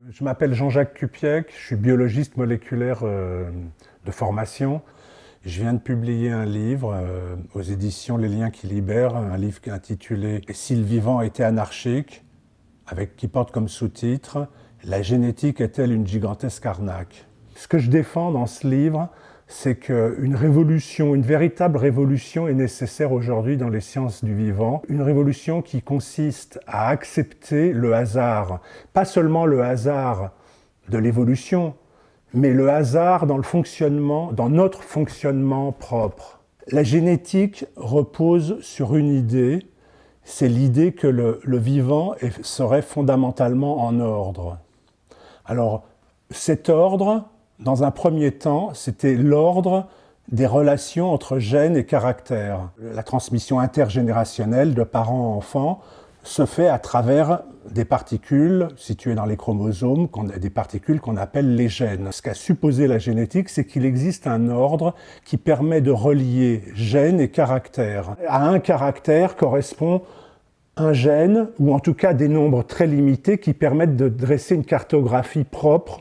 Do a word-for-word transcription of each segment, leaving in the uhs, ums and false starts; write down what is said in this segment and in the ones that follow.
Je m'appelle Jean-Jacques Kupiec, je suis biologiste moléculaire euh, de formation. Je viens de publier un livre euh, aux éditions Les Liens qui libèrent, un livre intitulé « Si le vivant était anarchique », avec, qui porte comme sous-titre « La génétique est-elle une gigantesque arnaque ?» Ce que je défends dans ce livre, c'est qu'une révolution, une véritable révolution est nécessaire aujourd'hui dans les sciences du vivant. Une révolution qui consiste à accepter le hasard. Pas seulement le hasard de l'évolution, mais le hasard dans le fonctionnement, dans notre fonctionnement propre. La génétique repose sur une idée, c'est l'idée que le, le vivant est, serait fondamentalement en ordre. Alors, cet ordre, dans un premier temps, c'était l'ordre des relations entre gènes et caractères. La transmission intergénérationnelle de parents à enfants se fait à travers des particules situées dans les chromosomes, des particules qu'on appelle les gènes. Ce qu'a supposé la génétique, c'est qu'il existe un ordre qui permet de relier gènes et caractères. À un caractère correspond un gène, ou en tout cas des nombres très limités qui permettent de dresser une cartographie propre,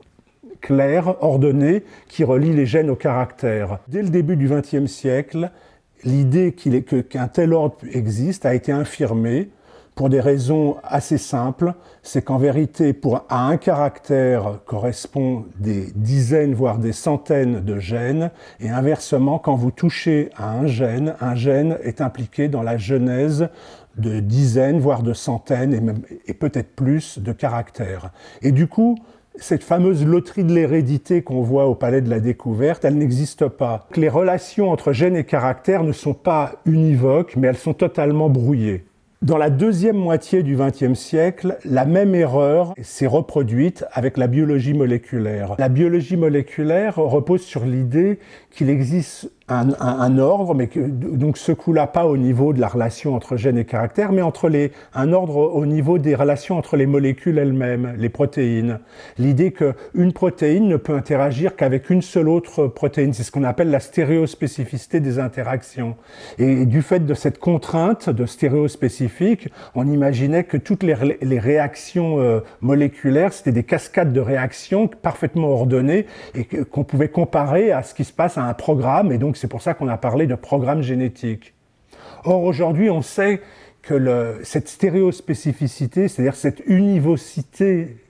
claire, ordonnée, qui relie les gènes aux caractères. Dès le début du vingtième siècle, l'idée qu'il est, que, qu'un tel ordre existe a été infirmée pour des raisons assez simples. C'est qu'en vérité, pour, à un caractère correspond des dizaines, voire des centaines de gènes, et inversement, quand vous touchez à un gène, un gène est impliqué dans la genèse de dizaines, voire de centaines, et, même, et peut-être plus de caractères. Et du coup, cette fameuse loterie de l'hérédité qu'on voit au Palais de la Découverte, elle n'existe pas. Les relations entre gènes et caractères ne sont pas univoques, mais elles sont totalement brouillées. Dans la deuxième moitié du vingtième siècle, la même erreur s'est reproduite avec la biologie moléculaire. La biologie moléculaire repose sur l'idée qu'il existe un, un, un ordre, mais que, donc ce coup-là pas au niveau de la relation entre gènes et caractères, mais entre les, un ordre au niveau des relations entre les molécules elles-mêmes, les protéines. L'idée qu'une protéine ne peut interagir qu'avec une seule autre protéine, c'est ce qu'on appelle la stéréospécificité des interactions. Et du fait de cette contrainte de stéréospécifique, on imaginait que toutes les, les réactions euh, moléculaires, c'était des cascades de réactions parfaitement ordonnées et qu'on pouvait comparer à ce qui se passe à un programme, et donc c'est pour ça qu'on a parlé de programme génétique. Or, aujourd'hui, on sait que le, cette stéréospécificité, c'est-à-dire cette univocité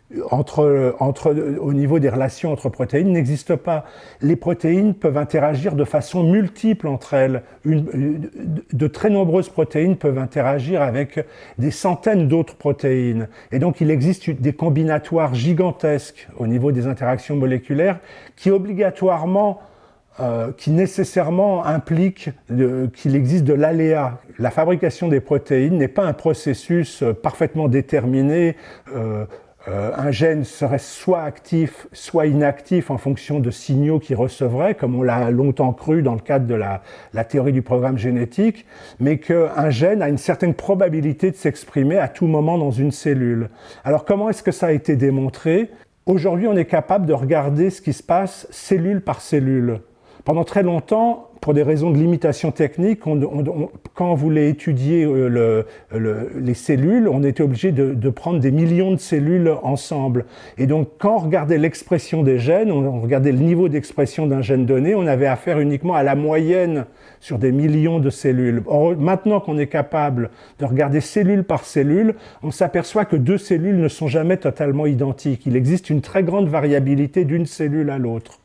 entre, entre, au niveau des relations entre protéines, n'existe pas. Les protéines peuvent interagir de façon multiple entre elles. Une, de très nombreuses protéines peuvent interagir avec des centaines d'autres protéines. Et donc, il existe des combinatoires gigantesques au niveau des interactions moléculaires qui obligatoirement Euh, qui nécessairement implique de, qu'il existe de l'aléa. La fabrication des protéines n'est pas un processus euh, parfaitement déterminé. Euh, euh, un gène serait soit actif, soit inactif en fonction de signaux qu'il recevrait, comme on l'a longtemps cru dans le cadre de la, la théorie du programme génétique, mais qu'un gène a une certaine probabilité de s'exprimer à tout moment dans une cellule. Alors comment est-ce que ça a été démontré ? Aujourd'hui, on est capable de regarder ce qui se passe cellule par cellule. Pendant très longtemps, pour des raisons de limitation technique, on, on, on, quand on voulait étudier le, le, les cellules, on était obligé de, de prendre des millions de cellules ensemble. Et donc, quand on regardait l'expression des gènes, on regardait le niveau d'expression d'un gène donné, on avait affaire uniquement à la moyenne sur des millions de cellules. Or, maintenant qu'on est capable de regarder cellule par cellule, on s'aperçoit que deux cellules ne sont jamais totalement identiques. Il existe une très grande variabilité d'une cellule à l'autre.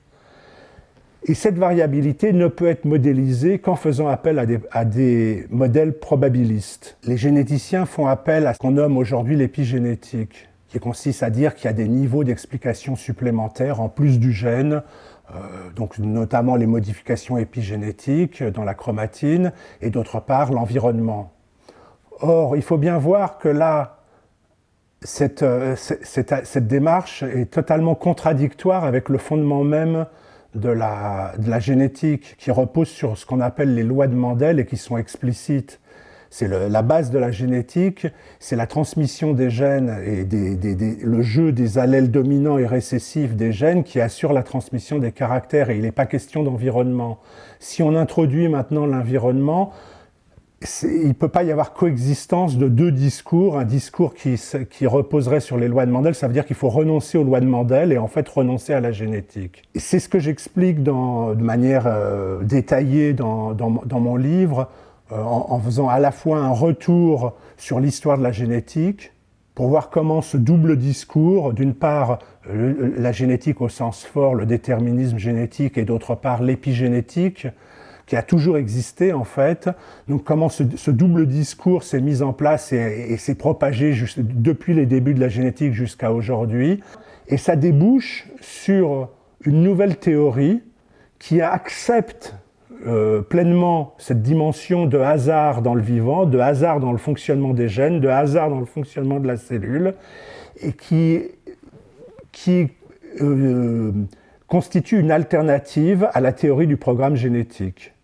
Et cette variabilité ne peut être modélisée qu'en faisant appel à des, à des modèles probabilistes. Les généticiens font appel à ce qu'on nomme aujourd'hui l'épigénétique, qui consiste à dire qu'il y a des niveaux d'explication supplémentaires en plus du gène, euh, donc notamment les modifications épigénétiques dans la chromatine, et d'autre part l'environnement. Or, il faut bien voir que là, cette, cette, cette démarche est totalement contradictoire avec le fondement même De la, de la génétique, qui repose sur ce qu'on appelle les lois de Mendel et qui sont explicites. C'est la base de la génétique, c'est la transmission des gènes et des, des, des, le jeu des allèles dominants et récessifs des gènes qui assure la transmission des caractères, et il n'est pas question d'environnement. Si on introduit maintenant l'environnement, il ne peut pas y avoir coexistence de deux discours. Un discours qui, qui reposerait sur les lois de Mendel, ça veut dire qu'il faut renoncer aux lois de Mendel et en fait renoncer à la génétique. C'est ce que j'explique de manière euh, détaillée dans, dans, dans mon livre, euh, en, en faisant à la fois un retour sur l'histoire de la génétique, pour voir comment ce double discours, d'une part le, la génétique au sens fort, le déterminisme génétique, et d'autre part l'épigénétique, qui a toujours existé en fait. Donc comment ce, ce double discours s'est mis en place et, et s'est propagé juste, depuis les débuts de la génétique jusqu'à aujourd'hui. Et ça débouche sur une nouvelle théorie qui accepte euh, pleinement cette dimension de hasard dans le vivant, de hasard dans le fonctionnement des gènes, de hasard dans le fonctionnement de la cellule, et qui, qui euh, constitue une alternative à la théorie du programme génétique.